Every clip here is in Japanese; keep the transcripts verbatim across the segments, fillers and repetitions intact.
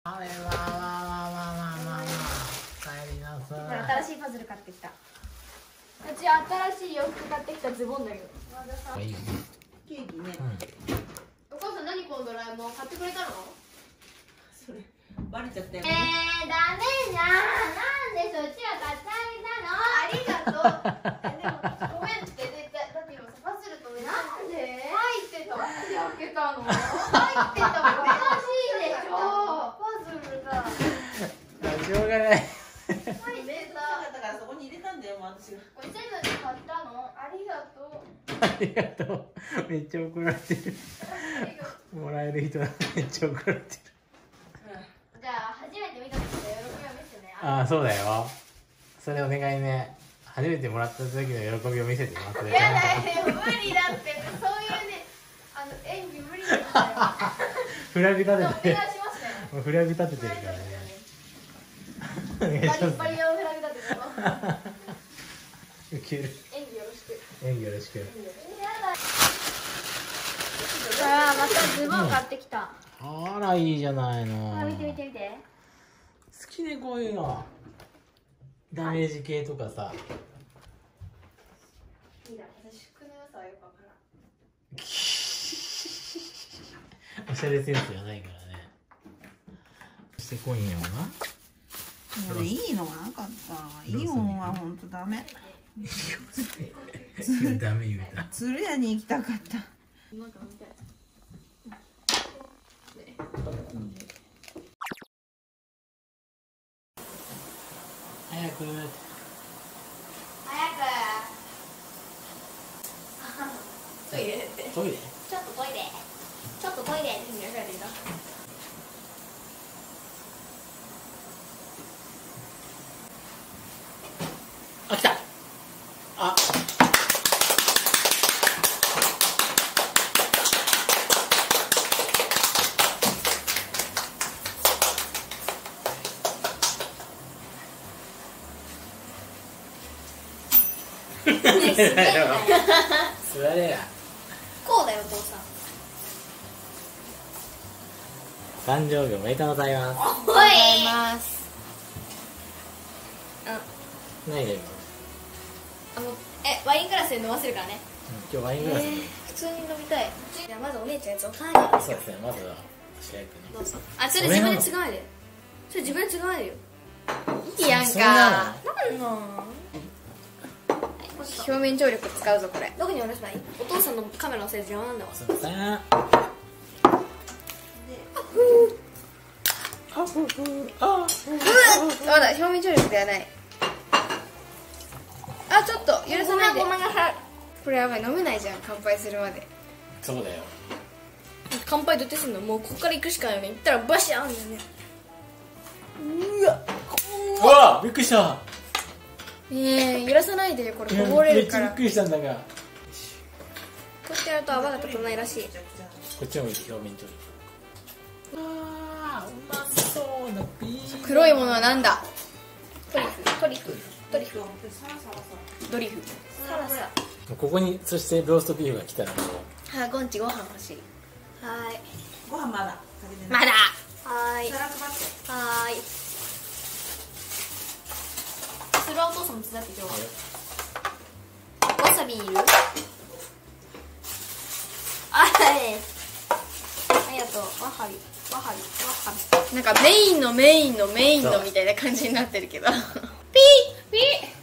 あれはまあまあまあまあまあまあ帰りなさい。 新しいパズル買ってきた。うち新しい洋服買ってきたズボンだけど。まださ。 いいね。 ケーキね。 お母さん何このドラえもん買ってくれたの？ それバレちゃったよ。 えー、ダメじゃん。なんでそっちは買ってあげたの？ありがとう。え、でもごめんって絶対だって今さパズルとね。なんで？入ってた。なんで開けたの？入ってたもん。おかしいでしょ。パズルだ。 しょうがない。 入ってた。 だからそこに入れたんだよ、もう私が。 これセブンで買ったの？ありがとう。 ありがとう。めっちゃ怒られてる。もらえる人はめっちゃ怒られてる。 じゃあ初めて見た時の喜びを見せてね。 ああ、そうだよ。それお願いね。初めてもらった時の喜びを見せてもらって。 やだよ、無理だって。そういうね、あの演技無理だよ。 フラグ立お願いてて。 しますね。 もうフラグ立ててるからね。お願いしバリます。 バリのフラグだってウケる。 演技よろしく。 演技よろしく。 やだ。さあ、またズボン買ってきた。 あら、いいじゃないの。 あ、見て見て見て。 好きね、こういうの。ダメージ系とかさ。 いいだ、私服の良さはよくわからん。 おしゃれセンスがないからね。そして今夜はこれいいのがなかった。いいもんは本当ダメ。 ダメ言うた。 鶴屋に行きたかった。 なんか見たい。 早く。 早く。トイレって。 トイレ。 ちょっとトイレ。ちょっとトイレって言われていた。 あ、来た。あ。座れよ。座れや。 こうだよ、お父さん。 誕生日おめでとうございます。 おい。ますあ、 何で今。 あの、え、ワイングラスで飲ませるからね。 今日ワイングラス。 えー、普通に飲みたい。じゃあまずお姉ちゃんやつを買わないそうですね。まずは白井君の。 どうぞ。あ、それ自分で違うで。それ自分で違うでよ。いいやんそか。 なんの？表面張力使うぞこれ。どこに下ろせばいい？お父さんのカメラのせいで邪魔なんだわ。 すいません。 まだ表面張力ではない。あ、ちょっと許さないで。これやばい、飲めないじゃん、乾杯するまで。 そうだよ。 乾杯どうやってすんの？もうここから行くしかないよね。行ったらバシャーンだよね。うわ、 うわ、びっくりした。 ねえ、揺らさないでよ、これこぼれるから。 めっちゃびっくりしたんだが。 こうやってやると泡が立たないらしい。 こっちも表面調理。わあ、うまそうなビール。 黒いものはなんだ？トリュフ、トリュフ、トリュフ、ドリフ、サラサ。 ここにそしてローストビーフが来たらもう。 はい、ゴンチご飯欲しい。はーい。 ご飯まだ。 まだ。はーい。 皿配って。 はーい。それはお父さんも手伝って今日は。わさびいる？あい。ありがとう。わはび。わはび。わはび。なんかメインのメインのメインのみたいな感じになってるけど。ピーピ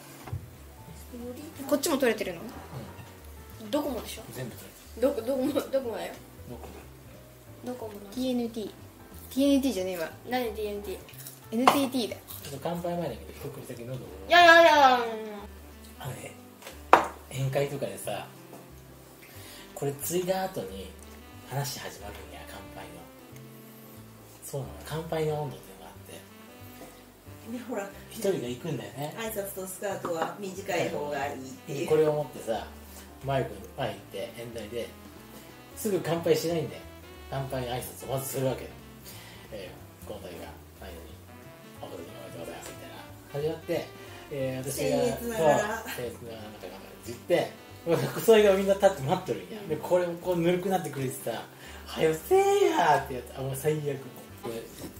ー。こっちも取れてるの？どこもでしょ？ 全部取れどこどこもどこもだよ。 どこどこもな。 ティーエヌティー ティーエヌティー じゃねえわ。 何で ティーエヌティー？ エヌティーティー だ。 ちょっと乾杯前だけど一口だけ喉を。 いやいやいや。 あのね、宴会とかでさ、これ継いだ後に話始まるんや、乾杯の。そうなの、乾杯の温度っていうのがあってでほら、 一人が行くんだよね。 挨拶とスカートは短い方がいいっていう。 これを持ってさ、マイクに前行って演台ですぐ乾杯しないんだよ。乾杯挨拶をまずするわけ。えー、この度が最後におめでとうございますみたいな始まって、えー、私が僭越ながらそう僭越ながらなんか頑張るって言ってそれがみんな立って待っとるんや、でこれもこうぬるくなってくれてさ「はよせえや」ってやつ、あもう最悪もうこれ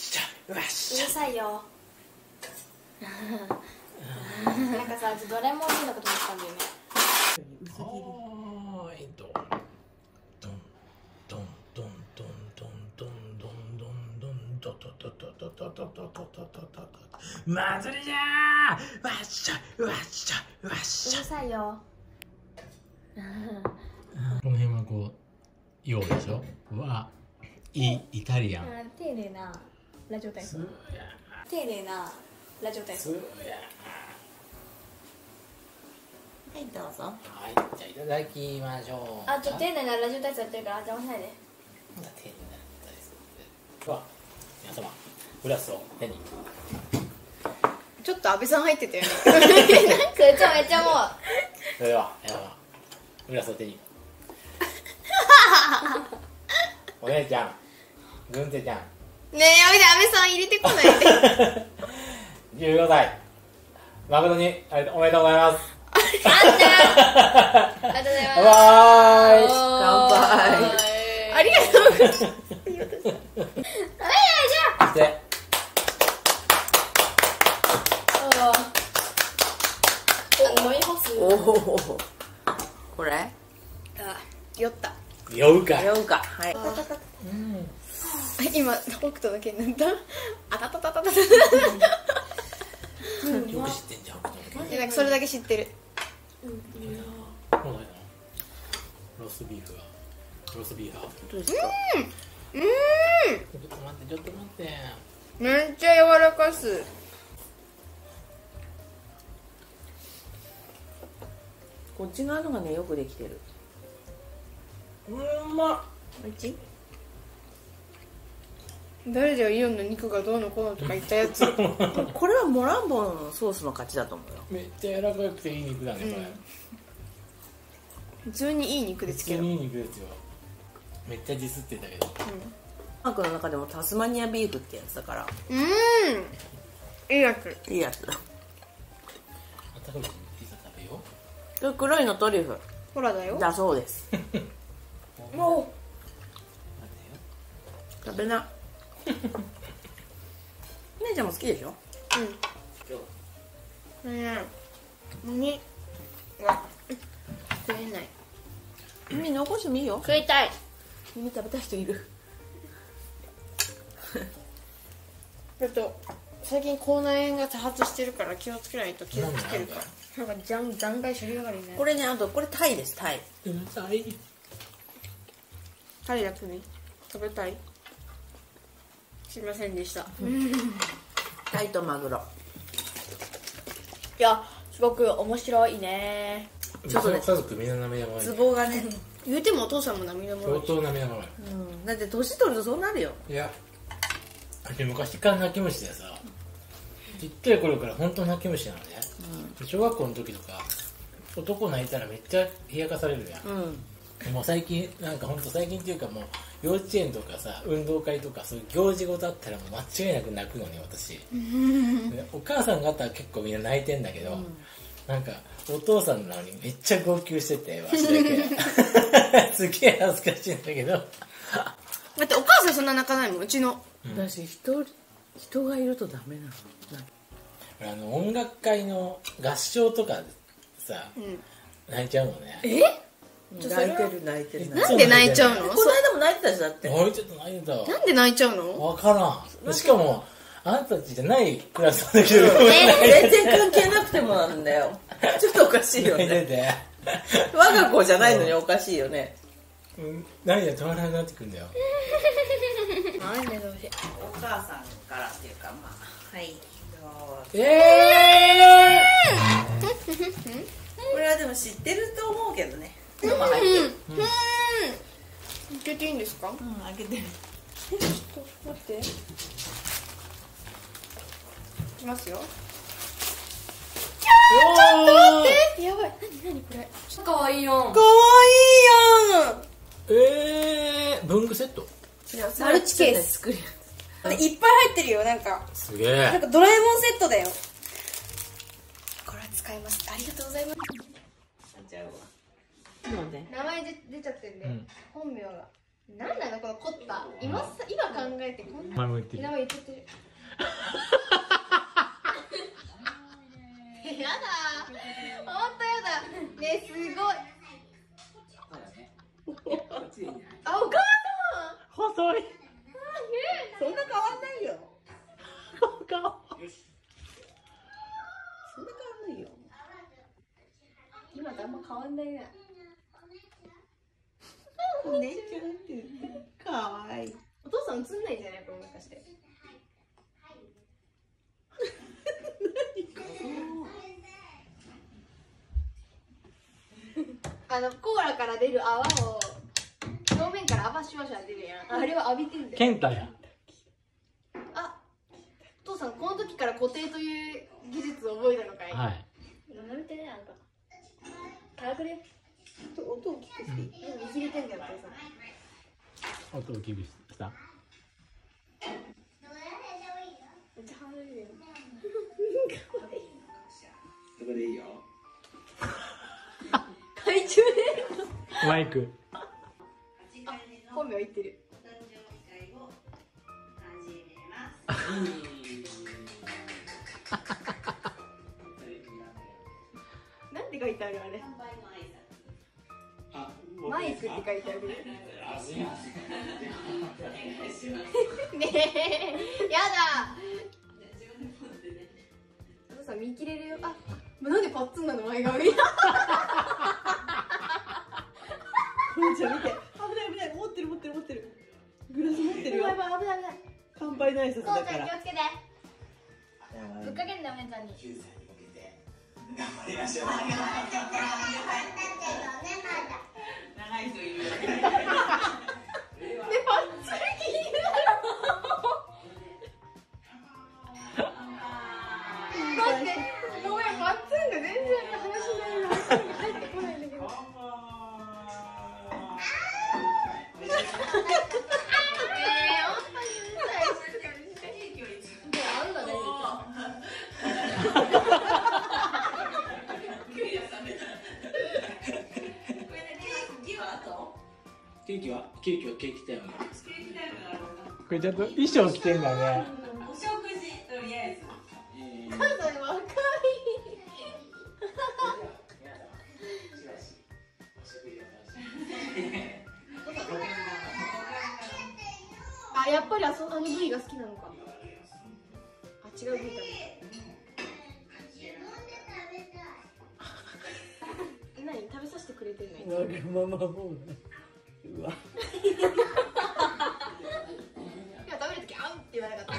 しゃうわっうしゃるさいよなんかさドラえもん見たこと思ったんだよねはーいドンドンドンドンドンドンドンドンドンドンドドドドドドドドドドドド祭りじゃーわっしゃわっしゃわっうしゃるさいよこの辺はこう洋でしょわいイタリアン丁寧なラジオ体操丁寧なラジオ体操はいどうぞ。 はいじゃあいただきましょうあちょっと丁寧なラジオ体操やってるから邪魔しないで丁寧な体操では皆様グラスを手にちょっと安倍さん入ってたよねそれちょめっちゃもうそれでは皆様グラスを手にお姉ちゃん軍手ちゃんねえやめて安倍さん入れてこないでじゅうごさいマグロにおめでとうございますありがとうございますバイバーイ乾杯。 ありがとうございますでお飲みますおお。これ？ あ酔った酔うか酔うか。はい。 今北斗の剣なんだあたたたたたよく知ってんじゃんいやなんかそれだけ知ってるもうないのローストビーフがローストビーフがどうですか？ うんちょっと待ってちょっと待ってめっちゃ柔らかっすこっち側のがねよくできてる。 うんまっおいしい？ 誰だよイオンの肉がどうのこうのとか言ったやつこれはモランボのソースの勝ちだと思うよ。 めっちゃ柔らかくていい肉だねこれ普通にいい肉ですけど普通にいい肉ですよめっちゃディスってたけどマークの中でもタスマニアビーフってやつだからうんいいやついいやつだ。 あったかくピザ食べよこれ黒いのトリュフほらだよだそうです。 うも待う食べな。姉ちゃんも好きでしょ？ てようんね耳が食えない耳残してもいいよ。 食いたい耳食べたい人いる。 ちょっと最近口内炎が多発してるから気をつけないと気をつけるからなんかじゃん残骸処理係になるこれねあとこれタイですタイ。 うるさいタイだけに食べたいすいませんでしたタイとマグロ。 いやすごく面白いねちょっとね家族みんな涙もろいツボがね、 言うてもお父さんも涙もろい相当涙もろいうん、だって年取るとそうなるよ。 いや私昔から泣き虫でさちっちゃい頃から本当泣き虫なのね、小学校の時とか男泣いたらめっちゃ冷やかされるやん、 うんもう最近なんか本当最近っていうかもう幼稚園とかさ運動会とかそういう行事事あったらもう間違いなく泣くのね私でお母さん方は結構みんな泣いてんだけど、なんかお父さんなのにめっちゃ号泣しててわしだけすげえ恥ずかしいんだけどだってお母さんそんな泣かないもんうちの私人人がいるとダメなの。 あの音楽会の合唱とかさ、 ん泣いちゃうのねえ泣いてる泣いてる泣いてる。 なんで泣いちゃうのこの間も泣いてたしだって。 おいちょっと泣いてたわなんで泣いちゃうの分からんしかもあなたたちじゃないクラスなんだけど、 全然関係なくてもなんだよ。ちょっとおかしいよ泣いてね。 て我が子じゃないのにおかしいよね。 うん涙止まらなくなってくんだよなんでどうしお母さんからっていうかまあはいええこれはでも知ってると思うけどね。生入ってる。 うん開けていいんですかうん開けてる。 待っていきますよえやばい何何これかわいいよかわいいやん。 えー、文具セットマルチケース作るやでいっぱい入ってるよ。なんかすげえ。 なんかドラえもんセットだよ。これは使います。ありがとうございます。 つちゃうわ。なんで名前で出ちゃってるんで、 うん、 本名がなんなのこのコッタ。今さ今考えてこんな前も言ってる。 名前言っちゃってる。やだほんとやだね。すごい。あ、お母細い。 そんな変わんないよ。 顔。 そんな変わんないよ。 今とあんま変わんないな。 お姉ちゃんってかわいい。 お父さん映んないんじゃないこれもしかして。あのコーラから出る泡を表面から泡シュワシュワ出るやん。あれは浴びてんだよ。 ケンタや。 あ、お父さんこの時から固定という技術を覚えたのかい。 はい。 飲みてね、あんた。辛くね。 音を聞くしていい？ でも見切れてんだよ、お父さん。 音を大きくした。 めっちゃ離れるよ。 そこでいいよ。 懐中電マイク。 灯。本名言ってる。なんて書いてあるあれ。マイクって書いてある。ねえ、やだ。お父さん見切れるよ。あ、なんでパッツンなの前髪。 じゃあ見て。危ない危ない。持ってる持ってる持ってる。グラス持ってるよ。 やばいやばい危ない危ない。 乾杯の挨拶だから。 父ちゃん気をつけて。ぶっかけんだよお姉ちゃんに。 頑張りましょう。長い人いる。 でパッツン気になる。待って、ごめん、パッツンが全然話しないの。入ってこないんだけど。 ケーキはケーキはケーキタイム。これちゃんと衣装着てんだね。 お食事とりあえず。 ただ若い。あ、やっぱりあそあの部位が好きなのか。あ、違う部位だね。何食べさせてくれてるの？ わがままもうわ。 いや食べるとき合うって言わなかった。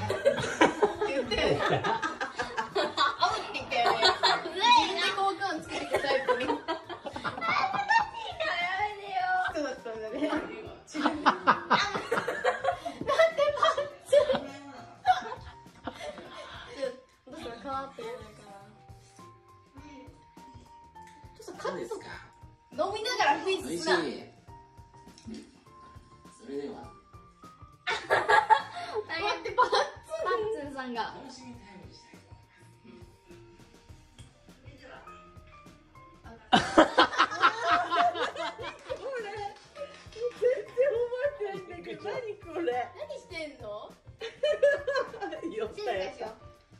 言ってる。合うって言ってよね。自分で交換つけてくタイプに。やめてよ。そうだったんだね。なんでパッツン。お父さん変わってないから。ちょっとカット飲みながらフィーズすな。 それでは待ってパッツンパッツンさんが楽しみタイムにしたいと思います。 全然覚えてないんだけど、何これ。 何してんの？ 酔ったやつ。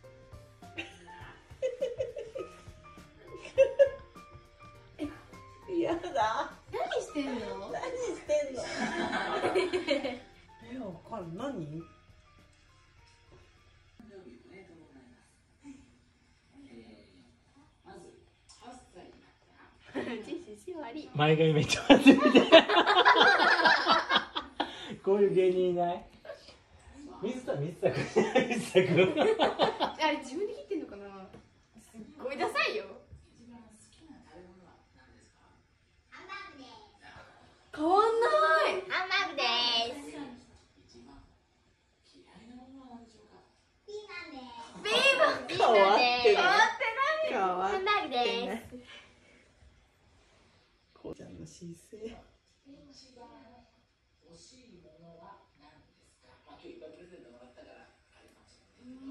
やだ。 何してんの？ 何してんの。え、わかんない。何？ 前髪めっちゃ忘れて。こういう芸人いない？水田水田君水田君。 あれ自分で切ってんのかな？すっごいダサいよ。変わんない。ハンバーグです。ピーマン。ピーマン。 変わってる。 変わってない。 変わってハンバーグです。 こうちゃんの姿勢。 今日いっぱいプレゼントもらったからあれかもしれない。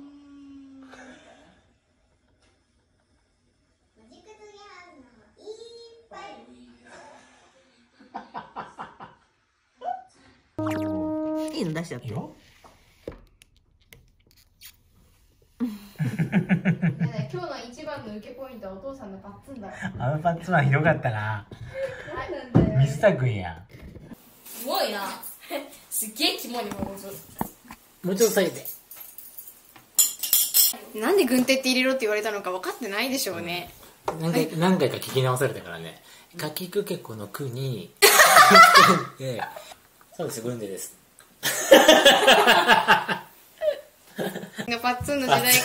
マジックトギャンのいっぱい。 いいの出しちゃって。 いいよ。 今日の一番の受けポイントはお父さんのパッツンだ。 あのパッツンはひどかったな。 なんだよ。 水田君や。 キモいな。すっげえキモいね、もう。 もうちょっと下げて。 なんで軍手って入れろって言われたのか分かってないでしょうね。 何回何回か聞き直されたからね。かきくけこの句にで、そうです、軍手です。 パッツンの時代か。あれこ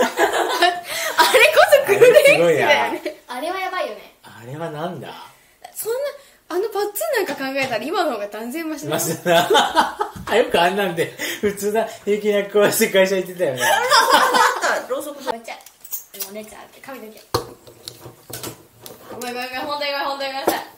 そグレープだよね。 あれはやばいよね。 あれはなんだ。 そんなあのパッツンなんか考えたら今の方が断然マシだよ。 マジだな。よくあんなんで普通な平気な壊して会社行ってたよね。 ろうそく。 めっちゃ。でもお姉ちゃんって髪の毛。ごめんごめんごめん、本当にごめん、本当にごめんなさい。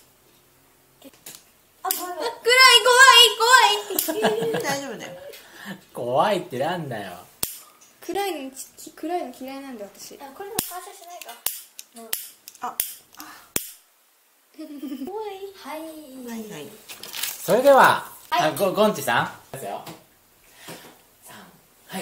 あ、怖い怖い。 暗い怖い怖い。 大丈夫だよ。 怖いってなんだよ。 暗いのき暗いの嫌いなんで私。 あ、これも反射しないか。 あ、 怖い。はい。 はいはい。 それでは、あ、ゴゴンチさんですよ。さん、はい。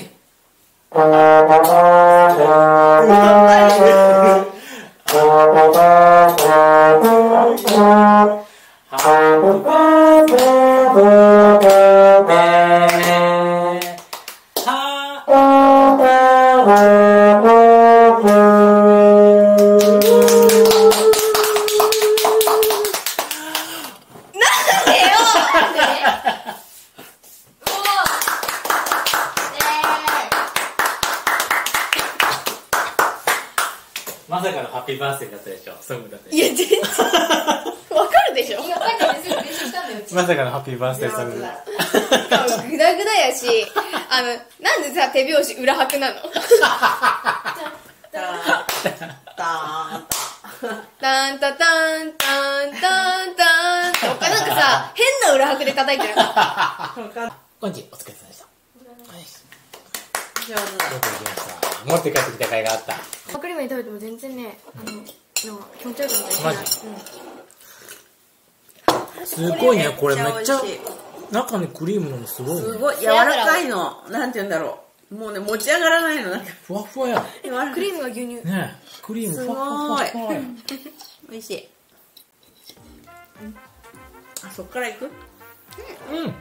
まさかのハッピーバースデーだったでしょ、ソングだったでしょ。 いや全然わかるでしょ。 いや、さっき練習練習したんだよ。 まさかのハッピーバースデーソングだ。 グダグダやし、あのなんでさ手拍子裏拍なの。 たたタンタタンタンタンタンとかなんかさ変な裏拍で叩いてる。 ゴンチ、お疲れ様でした。 上手だ。 よく行きました。持って帰ってきた甲斐があった。 パクリメに食べても全然ね、あの、なんか気持ち悪くない。 マジうん。 すごいね、これめっちゃ美味しい中にクリームのもすごいね。 すごい柔らかいの。なんて言うんだろう。もうね持ち上がらないのなんか。 ふわふわやん。 柔らかいクリームが牛乳。 ねえ、クリームふわふわふわふわやん。 美味しい。あ、そっから行く？ うん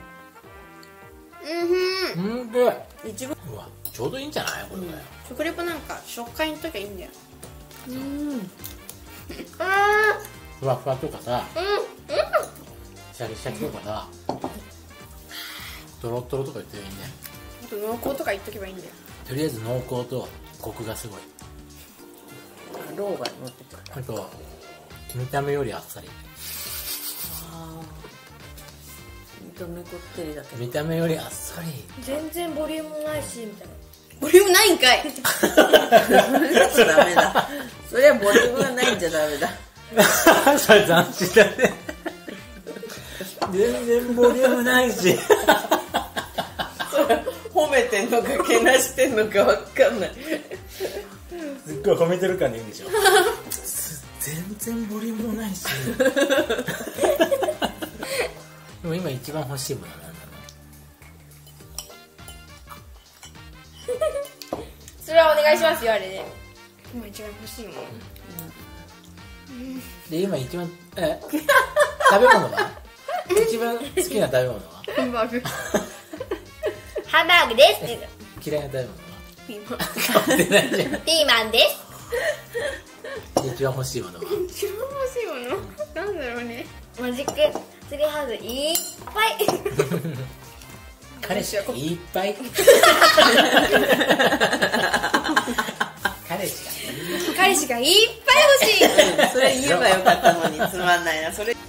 うんうんで、 いちご。 うわ、ちょうどいいんじゃないこれ。 食レポなんか食感とかいいんだよ。 うん。 ふわふわとかさ、シャキシャキとかさ、トロトロとか言っていいね。 あと濃厚とか言っとけばいいんだよ。 とりあえず濃厚とコクがすごい。 ローが乗ってくる。 あと見た目よりあっさり。 ああ。見た目こってりだけど。 見た目よりあっさり。 全然ボリュームないし、みたいな。 ボリュームないんかい。 それだとダメだ。それはボリュームがないんじゃダメだ。 それ斬新だね。全然ボリュームないし。 褒めてんのかけなしてんのかわかんない。 すっごい褒めてる感でいいんでしょ。全然ボリュームもないし。でも今一番欲しいものは何なの？ それはお願いしますよ、あれね。 今一番欲しいもん。 で今一番え食べ物は？一番好きな食べ物は？ ハンバーグ。 ハンバーグですって嫌いな食べ物は？ ピーマン。 変わってないじゃん。 ピーマンです。 一番欲しいものは？ 一番欲しいものなんだろうね。 マジックツリーハウスいっぱい。 彼氏がいっぱい。彼氏が彼氏がいっぱい欲しい。 それ言えばよかったのにつまんないな。それ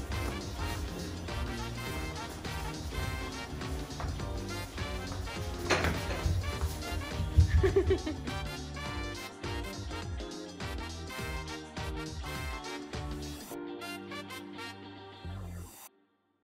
フフフ。